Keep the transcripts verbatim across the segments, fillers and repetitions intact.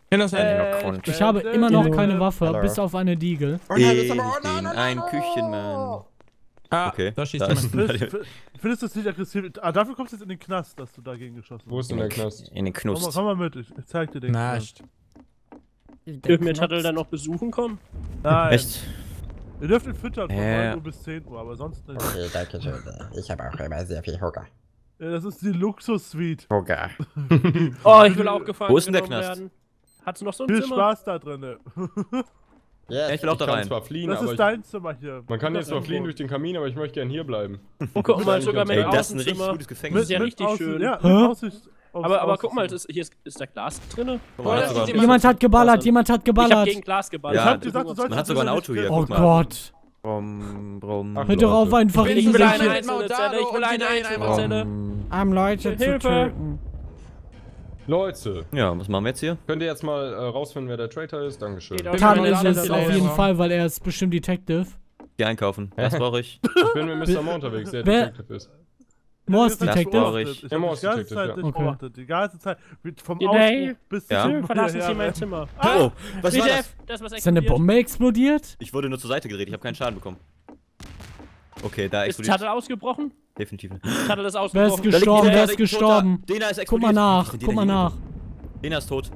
Äh, ich habe immer noch keine Waffe, Hello. bis auf eine Diegel. Ich bin ein Küchenmann. Ah, Okay, da schießt da ist jemand. ein- Findest, findest du es nicht aggressiv? Ah, dafür kommst du jetzt in den Knast, dass du dagegen geschossen hast. Wo ist denn der Knast? In den Komm mal, Knust. komm mal mit, ich, ich zeig dir den Knast. Nascht. dürfen wir Tuttle dann noch besuchen kommen? Nein, Echt? ihr dürft ihn füttern von Äh. neun Uhr bis zehn Uhr, aber sonst nicht. Okay, danke schön. Ich habe auch immer sehr viel Hunger. Ja, das ist die Luxus-Suite. Sogar. Oh, ich will auch gefangen Wo ist denn der genommen Knast? werden. Hat's noch so ein Viel Zimmer? Spaß da drin. Yes. Ich will auch Ich da kann rein. zwar fliehen, Das aber ist ich, dein Zimmer hier. man kann Das jetzt zwar ist fliehen irgendwo. durch den Kamin, aber ich möchte gerne hier bleiben. Oh, guck mal, sogar mit Ey, Ey, das ist ein richtig Außenzimmer. gutes Das Gefängnis. ist ja richtig Außen- schön. Ja, Hä? mit Aussicht aufs Aber, aber guck mal, Außenzimmer. das ist, hier ist, ist da Glas drinne? Guck mal, Oder das ist sogar- jemand- Jemand hat geballert, jemand hat Ich hab geballert. gegen Glas geballert. Ja, Ich hab gesagt, du sollst Man hat sogar ein Auto hier. Oh guck mal. Gott. Brum, brum. Ach, Hör doch auf, Leute. einfach Ich Ich will eine irgendwelche einzelne Zelle, ich will eine einzelne Zelle. armen Leute zu Hilfe. töten. Leute, Ja, was machen wir jetzt hier? könnt ihr jetzt mal äh, rausfinden, wer der Traitor ist? Dankeschön. Geht auch. Tadel Ich ist will es eine auf Zelle. jeden Fall, weil er ist bestimmt Detective. Geh einkaufen. Was brauche ich? Ich bin mit Mister Mo unterwegs, der Wer- Detective ist. Morse Ich hab Das dich Detective. brauche ich. beobachtet. Ich Ja, hab Morse die ganze Detective, Zeit ja. dich Okay. beobachtet. Die ganze Zeit. Mit- Vom Nee. Ausbruch bis Ja. zum Verlassen Sie hierher. mein Zimmer. Oh, was Wie war das? Jeff, das was Ist da eine explodiert. Bombe explodiert? Ich wurde nur zur Seite gedreht, ich habe keinen Schaden bekommen. Okay, da Ist explodiert. Tuttle ausgebrochen? Definitiv nicht. Tuttle ist Wer ausgebrochen. ist gestorben? Da Wer liegt ist ein gestorben? Toter. Dena ist Guck explodiert. mal nach, Was ist denn guck mal Dena nach. hier? Dena ist tot.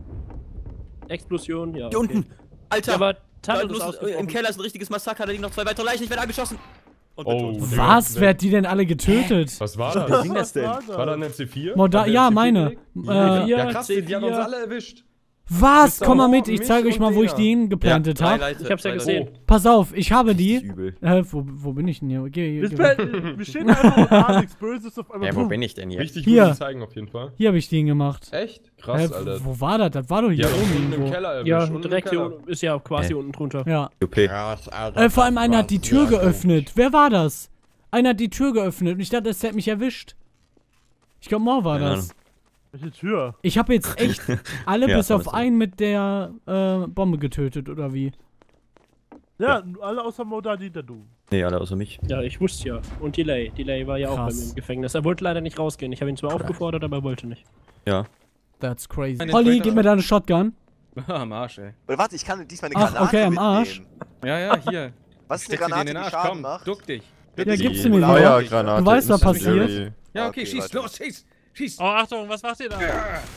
Explosion, ja. Hier okay. unten. Alter. Ja, aber da Tuttle ist muss, ausgebrochen. Im Keller ist ein richtiges Massaker, da liegen noch zwei weitere Leichen, ich werde angeschossen. Und bin Oh. tot. Was? Was? Wer hat die denn alle getötet? Was war Wer das? ging das denn? War da eine C vier? Moda Hat der ja, C vier meine. gelegt? Äh, Ja, krass, C die haben uns vier. alle erwischt. was? Mister Komm mal Mo, mit, ich mich zeige euch und mal, wo ich Dena. die hingeplantet drei habe. Leute, Ich hab's ja drei gesehen. Leute. Pass auf, ich habe Das ist die. übel. Äh, wo, wo bin ich denn hier? Geh, Wir, geh, stehen- wir stehen einfach und da nichts Böses auf einmal. Ja, wo bin ich denn hier? Richtig Hier. gut zeigen auf jeden Fall. hier habe ich die hingemacht. Echt? Krass, Hä, Alter. wo war das? Das war doch hier Ja, oben unten im irgendwo. Keller erwischt. Ja, unten im direkt hier Keller. unten, ist ja quasi Hä? unten drunter. Ja. Okay. Krass, Alter. Äh, vor allem einer hat die Das Tür war sehr geöffnet. Wer war das? Einer hat die Tür geöffnet und ich dachte, das hätte mich erwischt. Ich glaube, Mo war Keine das. Welche Tür? Ich habe jetzt echt alle Ja, bis auf alles gut. einen mit der äh, Bombe getötet, oder wie? Ja, alle außer Modadi, der du. Nee, alle außer mich. Ja, ich wusste ja. Und Delay. Delay war ja auch bei Krass. mir im Gefängnis. Er wollte leider nicht rausgehen. Ich habe ihn zwar aufgefordert, aber er wollte nicht. Ja. That's crazy. Eine Holly, Traitor- gib mir deine Shotgun. Am Arsch, ey. Oder warte, ich kann diesmal eine Ach, Granate okay, am mitnehmen. Arsch. Ja, ja, hier. Was ist eine Steck dir Granate, den in den die Arsch, Schaden komm, macht? duck dich. Ja, Die gibst du mir Feuer- wieder. Feuergranate. Du weißt, was Lass mich passiert. durch. Ja, okay, Okay, schieß, warte. los, schieß, schieß. Oh, Achtung, was macht ihr da?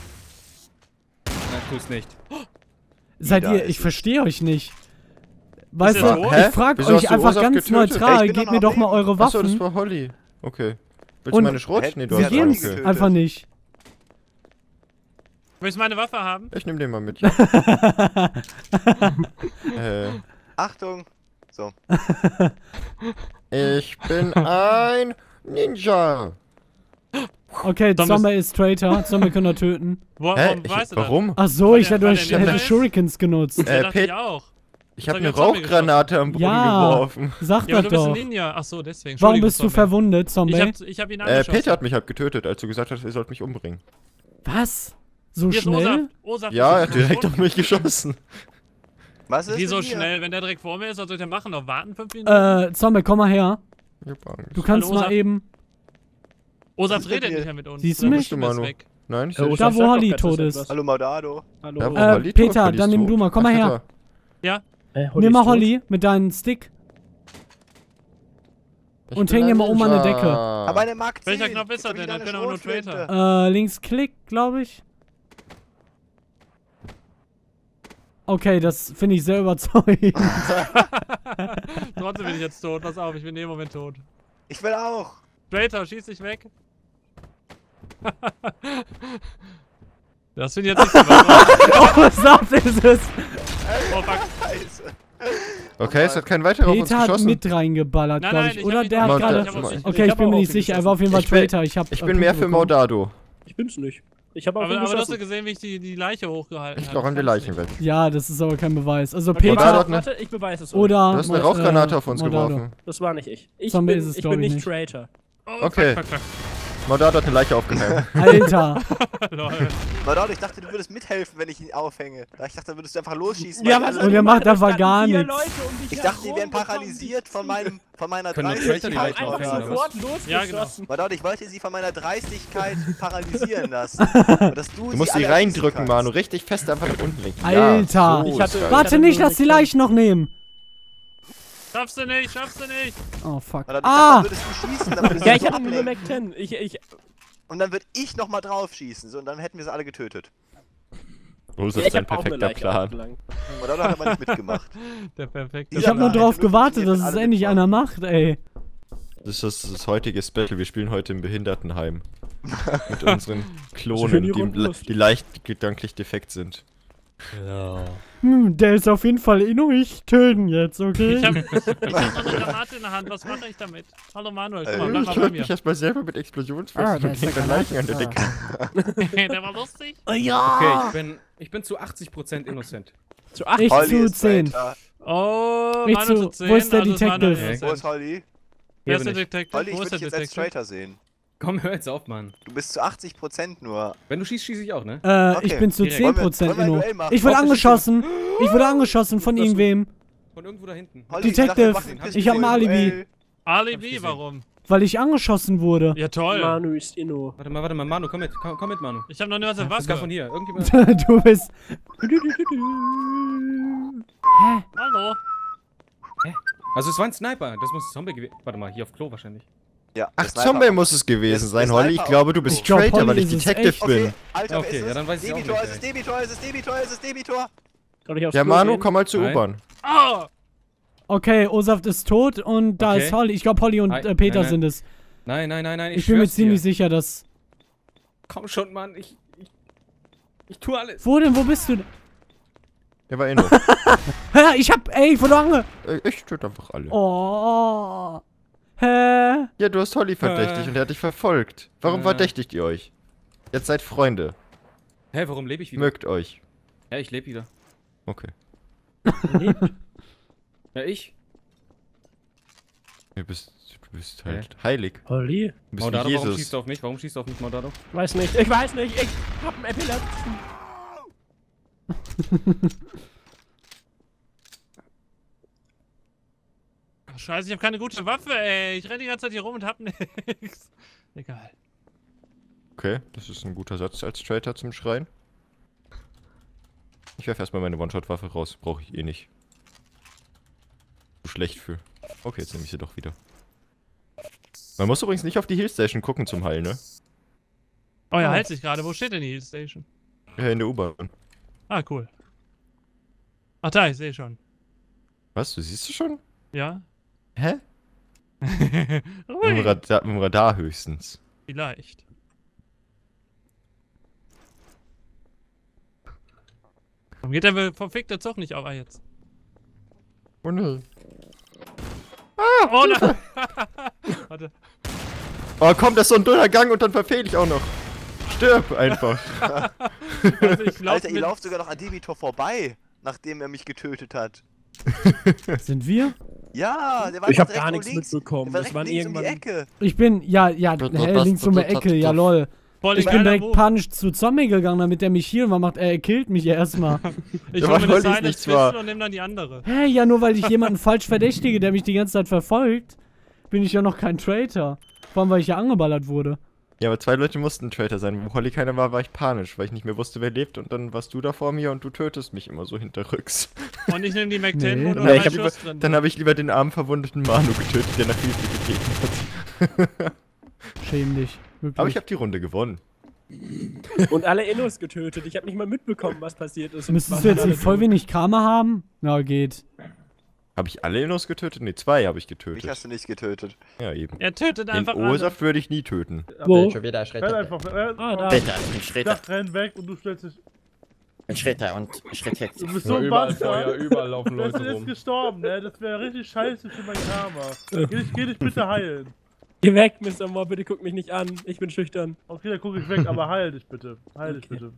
Nein, tu's nicht. Seid Da ihr, ist ich es. verstehe euch nicht. Weißt er du, tot? ich Hä? frag Wieso euch hast du einfach Ursache ganz getötet? neutral, Ich bin gebt doch mir noch doch mal am eure Achso, das Waffen. war Holly. Okay. Willst Und du meine Schrot? Hä? Nee, du Wir hast Sie gehen haben okay. die getötet. einfach nicht. Willst du meine Waffe haben? Ich nehm den mal mit. Ja. äh, Achtung! So. ich bin ein Ninja. Okay, Thomas- Zombie ist Traitor. Zombie können wir töten. Wo, Hä? warum Ich, weißt du das? warum? Ach so, Weil ich der- hätte, weil euch- der hätte Ninja ist? Shurikens genutzt. Das Äh, dachte ich Pet- auch. Ich habe Sag, eine ich hab Zombie Rauchgranate am Boden Ja. geworfen. Sag Ja, aber das du bist ein doch. Ninja. Ach so, deswegen. Warum Entschuldigung, bist du Zombie. verwundet, Zombie? Ich hab, ich hab ihn Äh, angeschossen. Peter hat mich halt getötet, als du gesagt hast, ihr sollt mich umbringen. Was? So Hier ist schnell? Osaf. Osaf Ja, er ist hat direkt tot. auf mich geschossen. Was ist Wie so denn hier? schnell? Wenn der direkt vor mir ist, was soll ich denn machen? Noch warten fünf Minuten? Äh, Zombie, komm mal her. Ich hab Angst. Du kannst Hallo, mal Osaf. eben. Osaf was ist denn redet hier? nicht mehr mit uns. Siehst du Seine mich? Stimme ist Manu. weg. Nein, ich Äh, seh Osaf Da, wo sagt doch Holly gerade tot etwas. ist. Hallo Maudado. Hallo. Ja, wo Äh, Holly Peter, tot? Holly dann ist nimm tot. du mal, komm mal Ach, her. Ja? Äh, Nimm mal ist tot. Holly mit deinem Stick. Ich Und bin häng dir ein mal oben an der Ninja. Decke. Aber eine Mark zehn. Welcher Knopf ist das Gib mir denn? deine Da können wir nur Schrotflinte. Äh, Linksklick, glaube ich. Okay, das finde ich sehr überzeugend. Trotzdem bin ich jetzt tot. Pass auf, ich bin in dem Moment tot. Ich will auch. Traitor, schieß dich weg. Das finde ich jetzt nicht so weit. Oh, sagt ist es. Oh, fuck. Scheiße. Okay, es hat kein weiterer auf uns Peter hat geschossen. mit reingeballert, Nein, glaube nein, ich. ich Oder hab ihn der auch hat nicht- gerade. ich hab auch nicht- Okay, ich hab bin mir auch nicht ihn sicher. Er geschossen. war auf jeden Fall Ich bin- Traitor. Ich, hab, Ich äh, bin mehr Punkte für bekommen. Maudado. Ich bin's nicht. Ich habe auch Aber, ihn aber du hast geschossen. du gesehen, wie ich die, die Leiche hochgehalten Ich habe. räum die Leichen weg. Ja, das ist aber kein Beweis. Also Okay, Peter Maudado hat Warte, eine- warte, ich beweise es. oder. Du hast eine Mo- Rauchgranate äh, auf uns Maudado. geworfen. Das war nicht ich. Ich Zombie bin, ist es, ich glaub bin ich, nicht nicht. Traitor. Oh, Okay. Fuck, fuck, fuck. Moderator hat eine Leiche aufgehangen. Alter. Lol. Madonna, ich dachte, du würdest mithelfen, wenn ich ihn aufhänge. Ich dachte, da würdest du einfach losschießen. Ja, weil was alle- Und er macht einfach gar Vier nichts. Leute um dich Ich dachte, die herum wären und paralysiert von meinem, von meiner Können doch Dreistigkeit. Traitor die Ich hab Leichen einfach aufhängen, oder was? sofort Ja, genau. losgeschossen. Madonna, ich wollte sie von meiner Dreistigkeit paralysieren lassen. Und dass du Du musst sie sie alle reindrücken, erschießen Manu. kannst. Richtig fest einfach nach unten lenken. Alter. Ja, so Ich ist hatte- geil. Warte nicht, lass die Leichen noch nehmen. Schaffst du nicht, schaffst du nicht. Oh, fuck. Madonna, ich dachte, Ah! dann würdest du schießen, dann würdest Ja, du ich so hatte nur eine ablenken. Mac zehn. Ich, ich, Und dann würde ich nochmal drauf schießen. So, und dann hätten wir sie alle getötet. So ist ich das ein hab auch eine perfekter Leiche Plan. aufgelangt. Madonna hat aber nicht mitgemacht. Der perfekte. Ich hab nur Nein, drauf du gewartet, musst dass die es alle endlich mitmachen. einer macht, ey. Das ist das heutige Special. Wir spielen heute im Behindertenheim. Mit unseren Klonen, Schön die, Ironlust. die leicht gedanklich defekt sind. Hm, der ist auf jeden Fall in euch. Töten jetzt, okay? Ich hab, ich hab noch eine Granate in der Hand, was mache ich damit? Hallo Manuel, guck mal, bleib Ich mal bei töte mir. mich erstmal selber mit Ah, Explosionsfesten da und ist der hänge dann Leichen an der Decke. Der war lustig. Okay, ich bin, ich bin zu achtzig Prozent innocent. Zu acht. Ich Holly zu ist zehn. Traitor. Oh, Ich Manuel zu- zu zehn. wo ist der also Manuel Detective? innocent. Wo ist Holly? Wer Hier ist der bin ich. Detective? Holly, ich Wo ist würde der dich jetzt als Detective? Traitor sehen. Komm, hör jetzt auf, Mann. Du bist zu achtzig Prozent nur. Wenn du schießt, schieße ich auch, ne? Äh, Okay, ich bin zu direkt. zehn Prozent Wollen wir- wollen wir ein inno. Duell machen? Ich wurde Auf der angeschossen. Ich wurde angeschossen von Das- irgendwem. Von irgendwo da hinten. Holly, Detective, ich, dachte, wir machen ein ich hab ein Alibi. Duell. Hab Alibi, ich gesehen. warum? Weil ich angeschossen wurde. Ja, toll. Manu ist Inno. Warte mal, warte mal, Manu, komm mit, komm, komm mit, Manu. Ich hab noch nicht was im Das kam von Wasser. hier. Irgendjemand. Du bist. Hallo. Also es war ein Sniper, das muss ein Zombie gewesen. Warte mal, hier auf Klo wahrscheinlich. Ja, Ach, der Sniper. Zombie muss es gewesen Der- sein, der Holly. Ich Sniper glaube, auch. du bist Ich glaub, Traitor, Holly weil ich ist es Detective echt. bin. Okay, Alter, Okay, wer ist ja, es? dann weiß ich auch Debitor, nicht, ist es ey. Debitor, ist es Debitor, ist es Debitor? Soll ich aufs Ja, Klo Manu, gehen? komm mal zur Nein. U-Bahn. Ah! Okay, Osaf ist tot und da Okay. ist Holly. Ich glaube, Holly und Nein, äh, Peter nein, nein. sind es. Nein, nein, nein, nein, ich, Ich, bin mir schwör's ziemlich dir. sicher, dass. Komm schon, Mann, ich, ich, ich tue alles. Wo denn? Wo bist du? denn? Der war Inno. Hä? Ich hab. Ey, ich wurde ange. Äh, Ich töte einfach alle. Oh. Hä? Ja, du hast Holly verdächtigt Äh. und er hat dich verfolgt. Warum Äh. verdächtigt ihr euch? Jetzt seid Freunde. Hä, warum lebe ich wieder? Mögt euch. Ja, ich lebe wieder. Okay. Ja, ich? Du bist, du bist halt heilig. Holly? Du bist Maudado, wie warum Jesus. schießt du auf mich? Warum schießt du auf mich, Maudado? Weiß nicht. Ich weiß nicht. Ich hab einen Epilepsen. Scheiße, ich hab keine gute Waffe, ey. Ich renn die ganze Zeit hier rum und hab nix. Egal. Okay, das ist ein guter Satz als Traitor zum Schreien. Ich werfe erstmal meine One-Shot-Waffe raus. Brauche ich eh nicht. Zu schlecht für. Okay, jetzt nehme ich sie doch wieder. Man muss übrigens nicht auf die Heal-Station gucken zum Heilen, ne? Oh ja, Oh. halt sich gerade. Wo steht denn die Heal Station? Ja, in der U-Bahn. Ah, cool. Ach da, ich sehe schon. Was? Du siehst du schon? Ja? Hä? Mit Ui, dem Radar, mit dem Radar höchstens. vielleicht. Warum geht der verfickte Zug nicht auf? Ah, jetzt. Oh ne. Oh nein! Warte. Oh komm, das ist so ein dünner Gang und dann verfehle ich auch noch. Stirb einfach. Also ich glaub, Alter, ihr mit- lauft sogar noch an Debitor vorbei, nachdem er mich getötet hat. Sind wir? Ja, der war Ich doch hab direkt gar nur nichts links. mitbekommen. Der war Das direkt waren links um die irgendwann. Ecke. Ich bin. Ja, ja. Das- Hä, das- links um die das- Ecke. das- Ja, lol. voll Ich in bin einer direkt Move. panisch zu Zombie gegangen, damit er mich healen war. Macht, er killt mich ja erstmal. Ich Ja, hol mir weil eine die es Silent nicht war. Pistol und nehm dann die andere. Hä, ja, nur weil ich jemanden falsch verdächtige, der mich die ganze Zeit verfolgt, bin ich ja noch kein Traitor. Vor allem, weil ich ja angeballert wurde. Ja, aber zwei Leute mussten Traitor sein. Wo Holly keiner war, war ich panisch, weil ich nicht mehr wusste, wer lebt. Und dann warst du da vor mir und du tötest mich immer so hinterrücks. Und ich nehme die Mac zehn, Nee. wo nur Ja, drei ich hab Schuss drin Dann habe ich lieber den armen verwundeten Manu getötet, der nach Hilfe gebeten hat. Schäm dich. Wirklich. Aber ich habe die Runde gewonnen. Und alle Innos getötet. Ich hab nicht mal mitbekommen, was passiert ist. Müsstest du jetzt nicht voll wenig Karma haben? Na, geht. Habe ich alle Innos getötet? Ne, zwei habe ich Mich getötet. hast du nicht getötet. Ja, eben. Er tötet Den einfach alle. Ursaft würde ich nie töten. Wo? Schon wieder Renn Schritte. einfach, renn, Ah, da. Bitte, ein ich Schritte. dachte, renn weg und du stellst dich. Ein Schritte und Schritt jetzt. Du bist so Nur ein überall Feuer, Bastard. überall laufen Der ist Leute jetzt rum. gestorben, ne? Das wäre richtig scheiße für mein Karma. Geh dich, geh dich bitte heilen. Geh weg, Mister Moore, bitte guck mich nicht an. Ich bin schüchtern. Okay, dann guck ich weg, aber heil dich bitte. Heil dich Okay. bitte.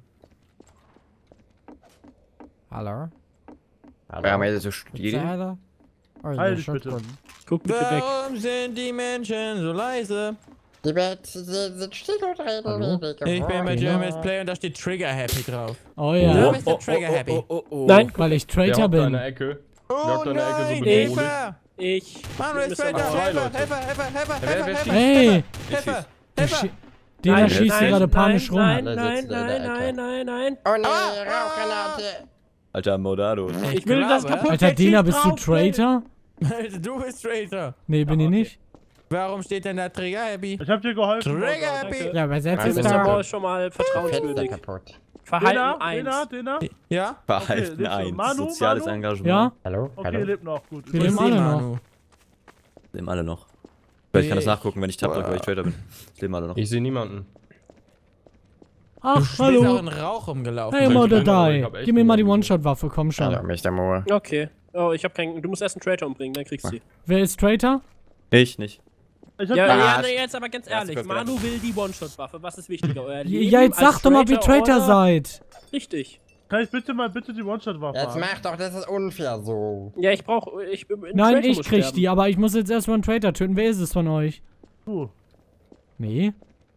Hallo? Warum hätte so still? Hallo? Heil dich bitte. Guck bitte weg. sind die Menschen so leise? Die Welt sind still und reden wenig. Ich bin mit Jeremy's Play und da steht Trigger Happy drauf. Oh Du ja. bist der Trigger Happy. Nein, Weil ich Der Traitor hockt da in bin. der Ecke. Der Oh hockt da in der Ecke so nein, bedrohlich. Hilfe! ich. Manuel ist Mister Traitor, Mauer. Helfer, Leute. Helfer, Helfer, Helfer, wer Helfer, schießt? Helfer, Hey! Helfer, Der Helfer. schi- Den da schießt hier gerade panisch rum. Nein, Der nein, sitzt in der nein, Ecke. nein, nein, nein. Oh nee, Ah, Rauchgranate. Alter, Modado. Ich will das glaube, kaputt. Alter, Dina, bist du drauf, Traitor? Du bist Traitor. Nee, bin ich nicht. Warum steht denn da Trigger Happy? Ich hab dir geholfen. Trigger Danke. Happy. Ja, übersetzt Nein, ist Mister da. Mauer da. ist schon mal Fenster vertrauenswürdig. kaputt. Verhalten Dena, eins. Dena, Dena. Ja? Verhalten lebst du? eins. Manu, Soziales Manu? Engagement. Ja? Hallo? Okay, Hallo? lebt noch, gut. Wir leben alle noch. Manu. Leben alle noch. Vielleicht kann das Ich- nachgucken, wenn ich Tab drücke, weil ich Traitor bin. Leben alle noch. Ich sehe niemanden. Ach, Du bist auch hallo. in Rauch rumgelaufen. Hey, Ich Mother bin, aber ich Die. hab echt Gib mir mal die niemanden. One-Shot-Waffe, komm Hallo, schon. Mister Moore. Okay. Oh, ich hab keinen. Du musst erst einen Traitor umbringen, dann kriegst du sie. Wer ist Traitor? Ich nicht. Ich hab Ja, dir- ja, nee, jetzt aber ganz Ja, ehrlich. kurz Manu will die One-Shot-Waffe. Was ist wichtiger? Euer Ja, Leben ja, jetzt als sag doch mal, wie Traitor oder- seid. Richtig. Kann ich bitte mal bitte die One-Shot-Waffe Jetzt haben? mach doch, das ist unfair so. Ja, ich brauch. Ich, ein Nein, Traitor ich muss krieg sterben. die, aber ich muss jetzt erstmal einen Traitor töten. Wer ist es von euch? Du. Nee.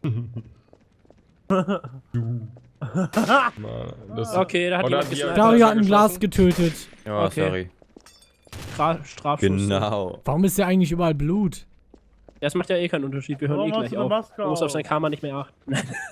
Mal, das Okay, da hat Oder jemand hat die- gesnipert. Dario hat ein geschossen? Glas getötet. Ja, Okay. sorry. Stra Strafschuss. Genau. Warum ist ja eigentlich überall Blut? Das macht ja eh keinen Unterschied. Wir hören Warum eh hast gleich du eine auf. Maske Du musst auf auf? sein Karma nicht mehr achten.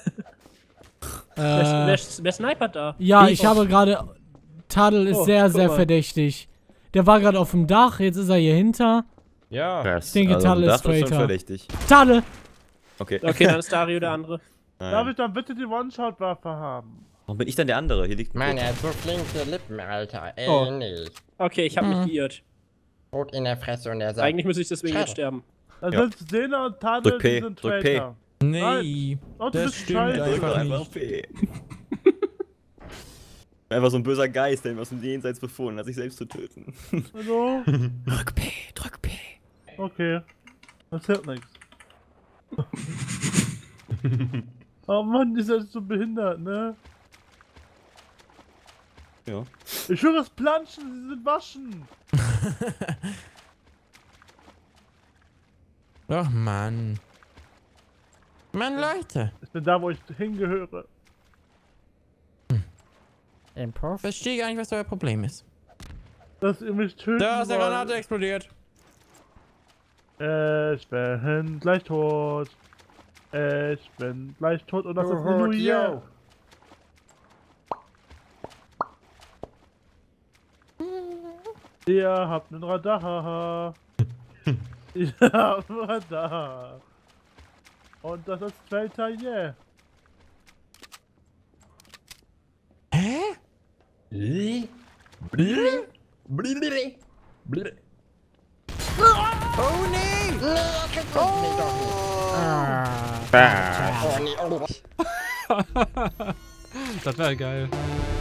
wer, Äh, wer, wer snipert da? ja, ich habe gerade... Tadel ist Oh, sehr, guck sehr mal. verdächtig. Der war gerade auf dem Dach, jetzt ist er hier hinter. Ja. Krass. denke, also, Tadel ist das ist schon Traitor. verdächtig. Tadel! Okay. Okay, dann ist Dario der andere. Darf Nein. ich dann bitte die One-Shot-Waffe haben? Warum bin ich dann der andere? Hier liegt ein Mann, Toter. er hat so flinke Lippen, Alter. Ey, Oh. nicht. Okay, ich habe Mhm. mich geirrt. Rot in der Fresse und er sagt... Eigentlich müsste ich deswegen Schade. jetzt sterben. Dann Ja. sind Dena und Tadel, Drück P, die sind drück P. Traitor. Nee. Oh, du Das bist stimmt scheiße. Drück doch einfach einfach nicht. P. Einfach so ein böser Geist, der ihm aus dem Jenseits befohlen hat, sich selbst zu töten. Hallo? Drück P, drück P. Okay. Das hilft nichts. Oh Mann, die sind so behindert, ne? Ja. Ich höre es planschen, sie sind waschen. Ach Mann. Mann, Leute. Ich bin da, wo ich hingehöre. Improv? Verstehe gar nicht, was euer Problem ist. Dass ihr mich töten Da ist eine wollt. Granate explodiert. Ich bin gleich tot. Ich bin gleich tot und das ist Juhu, nur hier. Ihr habt einen Radar. Ihr habt einen Radar. Und das ist Traitor, yeah. Oh nee! Nee, er kriegt uns nicht doch nicht. Das wäre geil.